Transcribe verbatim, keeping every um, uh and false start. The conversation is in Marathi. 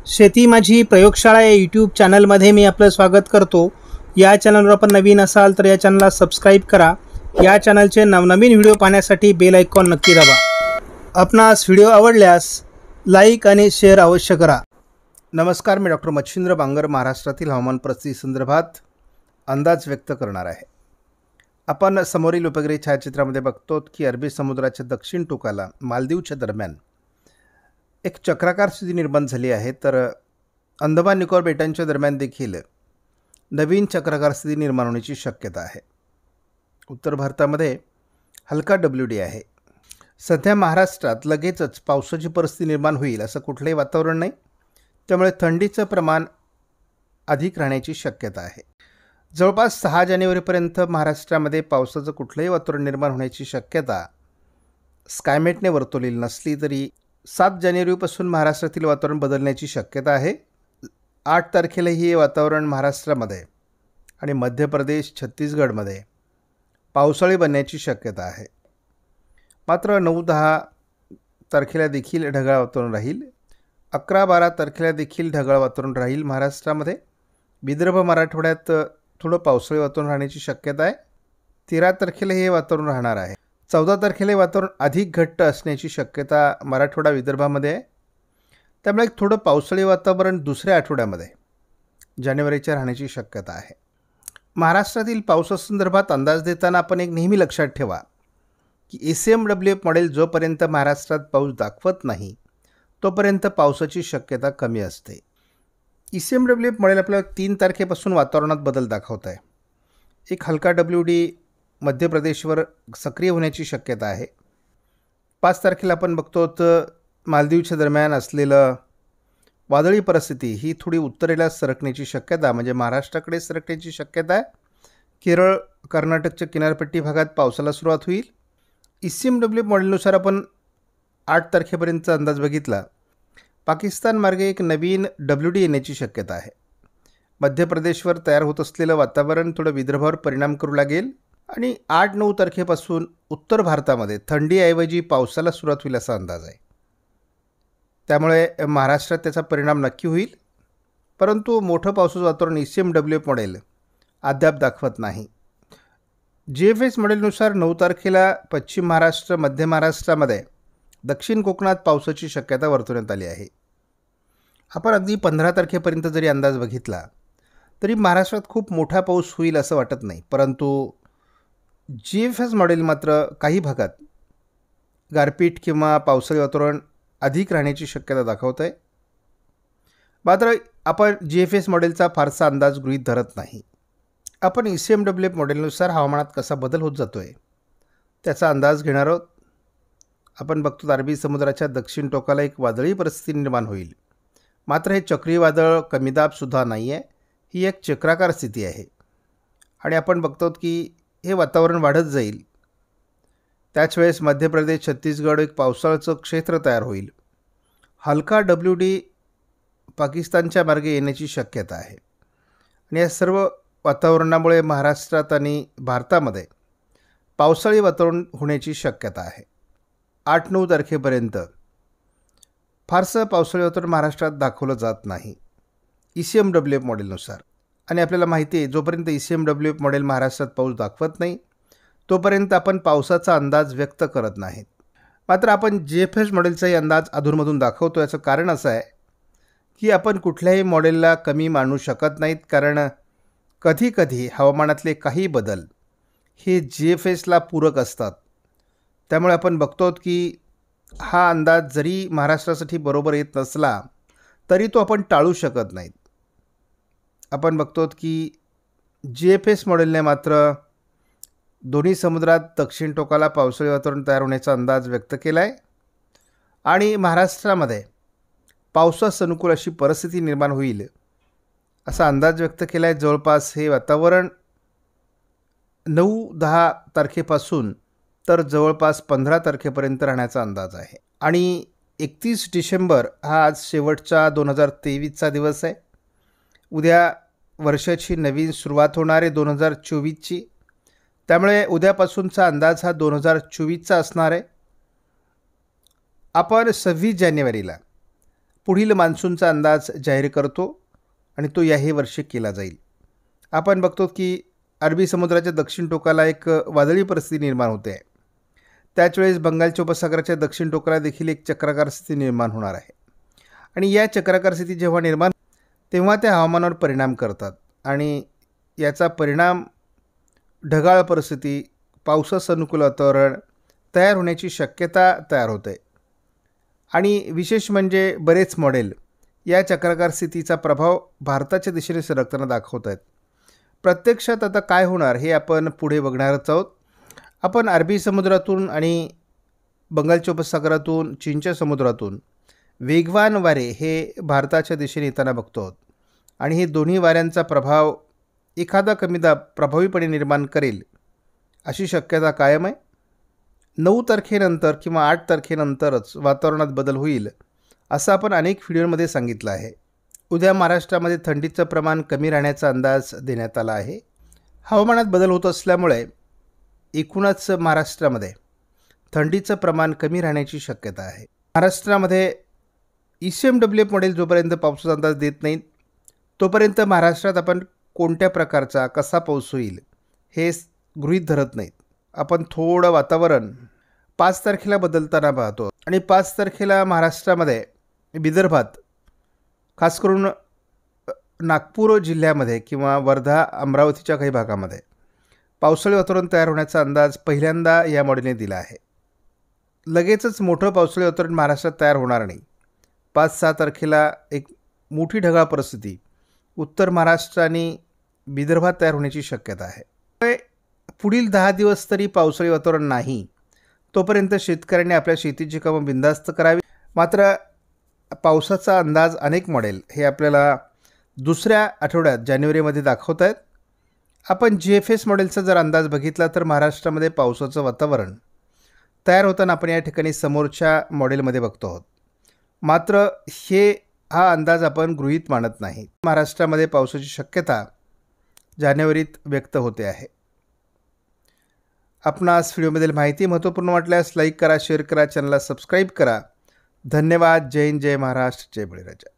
शेती माझी प्रयोगशाळा या यूट्यूब चॅनलमध्ये मी आपलं स्वागत करतो। या चॅनलवर आपण नवीन असाल तर या चॅनलला सबस्क्राईब करा। या चॅनलचे नवनवीन व्हिडिओ पाहण्यासाठी बेल आयकॉन नक्की दाबा। आपणास व्हिडिओ आवडल्यास लाईक आणि शेअर अवश्य करा। नमस्कार, मी डॉक्टर मच्छिंद्र बांगर महाराष्ट्रातील हवामान परिस्थिती संदर्भात अंदाज व्यक्त करणार आहे। आपण समोरील उपग्रह छायाचित्रामध्ये बघतो की अरबी समुद्राच्या दक्षिण टोकाला मालदीवच्या दरम्यान एक चक्राकार स्थिती निर्माण झाली आहे, तर अंदमान निकोबार बेटांच्या दरम्यान देखील नवीन चक्राकार स्थिती निर्माण होण्याची शक्यता आहे। उत्तर भारतामध्ये हलका डब्ल्यू डी आहे। सध्या महाराष्ट्रात लगेचच पावसाची परिस्थिती निर्माण होईल असं कुठलंही वातावरण नाही, त्यामुळे थंडीचं प्रमाण अधिक राहण्याची शक्यता आहे। जवळपास सहा जानेवारीपर्यंत महाराष्ट्रामध्ये पावसाचं कुठलंही वातावरण निर्माण होण्याची शक्यता स्कायमेटने वर्तवलेली नसली तरी सात जानेवारीपासून महाराष्ट्रातील वातावरण बदलण्याची शक्यता आहे। आठ तारखेला हे वातावरण महाराष्ट्रामध्ये आणि मध्य प्रदेश छत्तीसगडमध्ये पावसाळी बनण्याची शक्यता आहे। मात्र नऊ दहा तारखेला देखील ढगाळ वातावरण राहील। अकरा बारा तारखेला देखील ढगाळ वातावरण राहील महाराष्ट्रामध्ये। विदर्भ मराठवाड्यात थोडं पावसाळी वातावरण राहण्याची शक्यता आहे। तेरा तारखेला हे वातावरण राहणार आहे। चौदा तारखेला वातावरण अधिक घट्ट असण्याची शक्यता मराठवाडा विदर्भामध्ये आहे, त्यामुळे थोडं पावसाळी वातावरण दुसऱ्या आठवड्यामध्ये जानेवारीच्या राहण्याची शक्यता आहे। महाराष्ट्रातील पावसासंदर्भात अंदाज देताना आपण एक नेहमी लक्षात ठेवा की A C M W F model जोपर्यंत महाराष्ट्रात पाऊस दाखवत नाही तोपर्यंत पावसाची शक्यता कमी असते। E C M W F model आपल्याला तीन तारखेपासून वातावरणात बदल दाखवत आहे। एक हलका डब्ल्यू डी मध्य प्रदेशवर सक्रिय होण्याची शक्यता आहे। पाच तारखेला आपण बघतो तर मालदीवच्या दरम्यान असलेलं वादळी परिस्थिती ही थोडी उत्तरेला सरकण्याची शक्यता, म्हणजे महाराष्ट्राकडे सरकण्याची शक्यता आहे। केरळ कर्नाटकच्या किनारपट्टी भागात पावसाला सुरुवात होईल। ई सी एम डब्ल्यू मॉडेलनुसार आपण आठ तारखेपर्यंतचा अंदाज बघितला, पाकिस्तान मार्गे एक नवीन डब्ल्यू डी येण्याची शक्यता आहे। मध्य प्रदेशवर तयार होत असलेलं वातावरण थोडं विदर्भावर परिणाम करू लागेल आणि आठ नऊ तारखेपासून उत्तर भारतामध्ये थंडीऐवजी पावसाला सुरुवात होईल असा अंदाज आहे। त्यामुळे महाराष्ट्रात त्याचा परिणाम नक्की होईल, परंतु मोठं पावसाचं वातावरण E C M W F model अद्याप दाखवत नाही। जी एफ एस मॉडेलनुसार नऊ तारखेला पश्चिम महाराष्ट्र मध्य महाराष्ट्रामध्ये दक्षिण कोकणात पावसाची शक्यता वर्तवण्यात आली आहे। आपण अगदी पंधरा तारखेपर्यंत जरी अंदाज बघितला तरी महाराष्ट्रात खूप मोठा पाऊस होईल असं वाटत नाही, परंतु जी एफ एस मॉडेल मात्र काही भागात गारपीट किंवा पावसाळी वातावरण अधिक राहण्याची शक्यता दाखवत आहे। मात्र आपण जी एफ एस मॉडेलचा फारसा अंदाज गृहीत धरत नाही। आपण E C M W F मॉडेलनुसार हवामानात कसा बदल होत जातो आहे त्याचा अंदाज घेणार आहोत। आपण बघतो अरबी समुद्राच्या दक्षिण टोकाला एक वादळी परिस्थिती निर्माण होईल, मात्र हे चक्रीवादळ कमी दाबसुद्धा नाही आहे, ही एक चक्राकार स्थिती आहे। आणि आपण बघतो की हे वातावरण वाढत जाईल, त्याच वेळेस मध्य प्रदेश छत्तीसगड एक पावसाळ्याचं क्षेत्र तयार होईल। हलका डब्ल्यू डी पाकिस्तानच्या मार्गे येण्याची शक्यता आहे आणि या सर्व वातावरणामुळे महाराष्ट्रात आणि भारतामध्ये पावसाळी वातावरण होण्याची शक्यता आहे। आठ नऊ तारखेपर्यंत फारसं पावसाळी वातावरण महाराष्ट्रात दाखवलं जात नाही E C M W F मॉडेलनुसार। आणि आपल्याला माहिती आहे जोपर्यंत E C M W F model महाराष्ट्रात पाऊस दाखवत नाही तोपर्यंत आपण पावसाचा अंदाज व्यक्त करत नाहीत। मात्र आपण जी एफ एस मॉडेलचाही अंदाज अधूनमधून दाखवतो। याचं कारण असं आहे की आपण कुठल्याही मॉडेलला कमी मानू शकत नाहीत, कारण कधीकधी हवामानातले काही बदल हे जी एफ एसला पूरक असतात। त्यामुळे आपण बघतो की हा अंदाज जरी महाराष्ट्रासाठी बरोबर येत नसला तरी तो आपण टाळू शकत नाहीत। आपण बघतो की जी एफ एस मॉडेलने मात्र दोन्ही समुद्रात दक्षिण टोकाला पावसाळी वातावरण तयार होण्याचा अंदाज व्यक्त केला आहे आणि महाराष्ट्रामध्ये पावसास अनुकूल अशी परिस्थिती निर्माण होईल असा अंदाज व्यक्त केला आहे। जवळपास हे वातावरण नऊ दहा तारखेपासून तर जवळपास पंधरा तारखेपर्यंत राहण्याचा अंदाज आहे। आणि एकतीस डिसेंबर हा आज शेवटचा दोन हजार तेवीसचा दिवस आहे। उद्या वर्षाची नवीन सुरुवात होणार आहे दोन हजार चोवीसची, त्यामुळे उद्यापासूनचा अंदाज हा दोन हजार चोवीसचा असणार आहे। आपण सव्वीस जानेवारीला पुढील मान्सूनचा अंदाज जाहीर करतो आणि तो याही वर्षी केला जाईल. आपण बघतो की अरबी समुद्राच्या दक्षिण टोकाला एक वादळी परिस्थिती निर्माण होते आहे. त्याच वेळेस बंगालच्या उपसागराच्या दक्षिण टोकाला देखील एक चक्राकार स्थिती निर्माण होणार आहे आणि या चक्राकार स्थिती जेव्हा निर्माण तेव्हा त्या हवामानावर परिणाम करतात आणि याचा परिणाम ढगाळ परिस्थिती, पावसास अनुकूल वातावरण तयार होण्याची शक्यता तयार होते. आणि विशेष म्हणजे बरेच मॉडेल या चक्राकार स्थितीचा प्रभाव भारताच्या दिशेने सरकताना दाखवत आहेत. प्रत्यक्षात आता काय होणार हे आपण पुढे बघणारच आहोत. आपण अरबी समुद्रातून आणि बंगालच्या उपसागरातून चीनच्या समुद्रातून वेगवान वारे हे भारताच्या दिशेने येताना बघतो आहोत आणि हे दोन्ही वाऱ्यांचा प्रभाव एखादा कमी दाब प्रभावीपणे निर्माण करेल अशी शक्यता कायम आहे. नऊ तारखेनंतर किंवा आठ तारखेनंतरच वातावरणात बदल होईल असं आपण अनेक व्हिडिओमध्ये सांगितलं आहे. उद्या महाराष्ट्रामध्ये थंडीचं प्रमाण कमी राहण्याचा अंदाज देण्यात आला आहे. हवामानात बदल होत असल्यामुळे एकूणच महाराष्ट्रामध्ये थंडीचं प्रमाण कमी राहण्याची शक्यता आहे. महाराष्ट्रामध्ये E C M W F model जोपर्यंत पावसाचा अंदाज देत नाहीत तोपर्यंत महाराष्ट्रात आपण कोणत्या प्रकारचा कसा पाऊस होईल हे गृहीत धरत नाहीत. आपण थोडं वातावरण पाच तारखेला बदलताना पाहतो आणि पाच तारखेला महाराष्ट्रामध्ये विदर्भात खास करून नागपूर जिल्ह्यामध्ये किंवा वर्धा अमरावतीच्या काही भागामध्ये पावसाळी वातावरण तयार होण्याचा अंदाज पहिल्यांदा या मॉडेलने दिला आहे. लगेचच मोठं पावसाळी वातावरण महाराष्ट्रात तयार होणार नाही. पाच सहा तारखेला एक मोठी ढगाळ परिस्थिती उत्तर महाराष्ट्र आणि विदर्भात तयार होण्याची शक्यता आहे. पुढील दहा दिवस तरी पावसाळी वातावरण नाही तोपर्यंत शेतकऱ्यांनी आपल्या शेतीची कामं बिनधास्त करावी. मात्र पावसाचा अंदाज अनेक मॉडेल हे आपल्याला दुसऱ्या आठवड्यात जानेवारीमध्ये दाखवत आहेत. आपण जी एफ एस मॉडेलचा जर अंदाज बघितला तर महाराष्ट्रामध्ये पावसाचं वातावरण तयार होताना आपण या ठिकाणी समोरच्या मॉडेलमध्ये बघतो आहोत. मात्र हे हा अंदाज आपण गृहीत मानत नाही. महाराष्ट्रामध्ये पावसाची शक्यता जानेवारीत व्यक्त होते आहे. आपणास व्हिडिओमधील माहिती महत्त्वपूर्ण वाटल्यास लाईक करा, शेअर करा, चॅनलला सबस्क्राईब करा. धन्यवाद. जय हिंद, जय महाराष्ट्र, जय बळीराजा.